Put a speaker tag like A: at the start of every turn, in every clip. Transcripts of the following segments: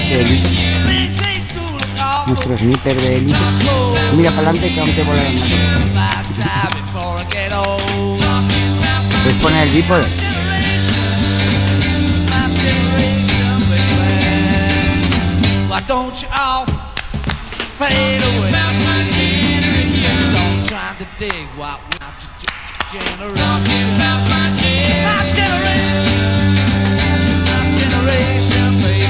A: de élite. Nuestro sniper de élite. Mira para adelante que aún te volarán más. Puedes poner el bípode.
B: Why don't you all fade away? Don't try to dig what not your generation. My generation, baby.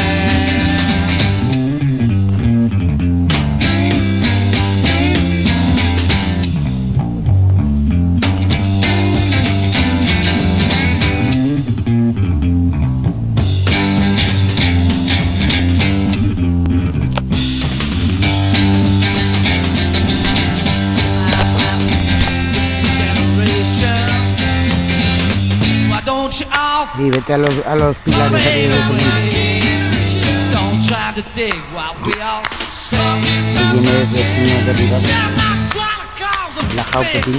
A: Y vete a los pilares aquí de sonido. Y viene desde China derribado. La jaupetina.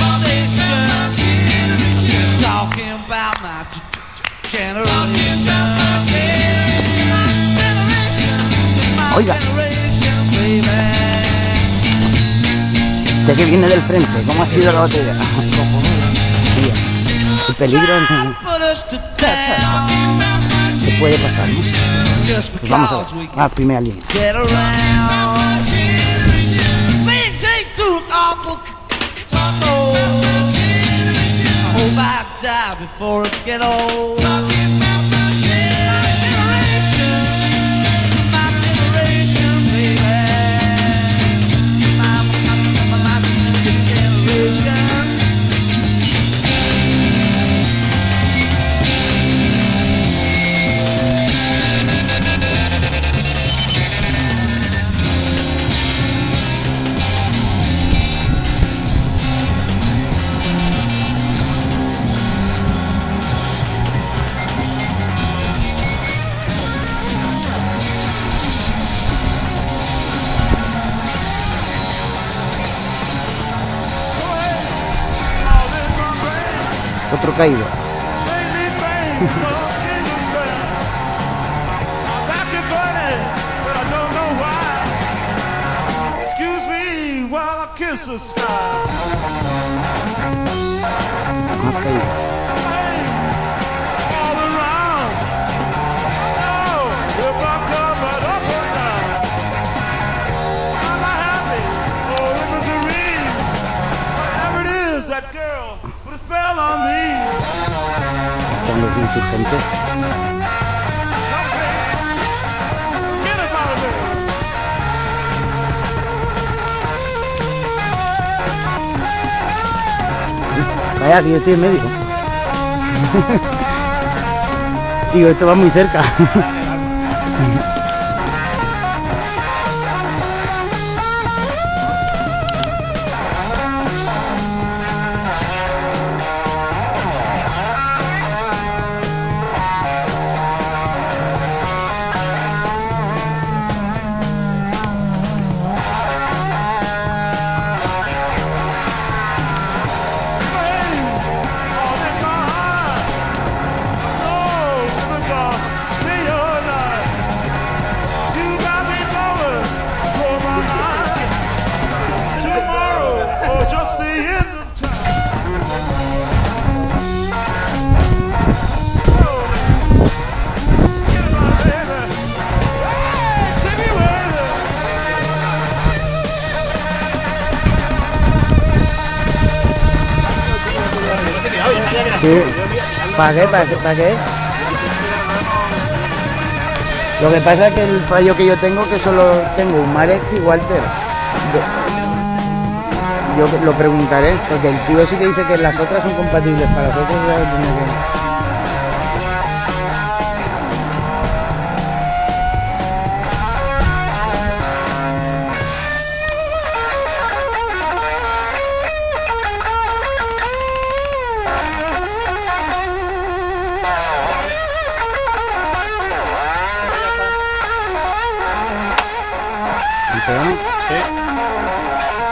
A: Oiga. Este que viene del frente, ¿cómo ha sido la botella? El peligro se puede pasar, ¿no? Pues vamos a ver. Primera línea. Otro caído. Más caído. Están los insistentes. Vaya, que yo estoy en medio. Digo, esto va muy cerca. Sí. ¿Para qué? ¿Para qué? Lo que pasa es que el fallo que yo tengo es que solo tengo un Marex y Walter. Yo lo preguntaré, porque el tío sí que dice que las otras son compatibles. Para las otras ya tiene que... ¿Sí?